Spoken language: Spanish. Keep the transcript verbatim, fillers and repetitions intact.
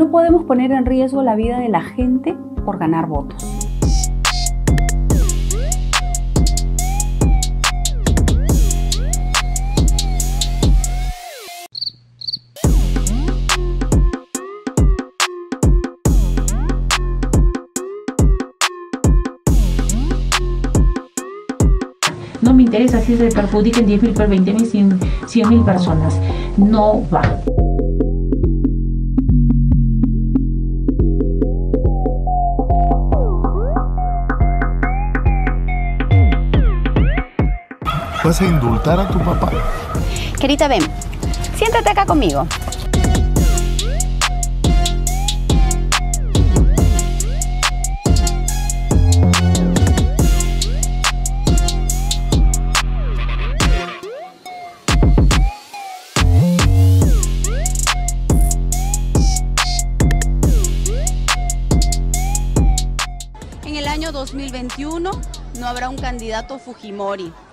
No podemos poner en riesgo la vida de la gente por ganar votos. No me interesa si se perjudiquen diez mil, veinte mil, cien mil personas. No va. ¿Vas a indultar a tu papá? Querida, ven. Siéntate acá conmigo. En el año dos mil veintiuno no habrá un candidato Fujimori.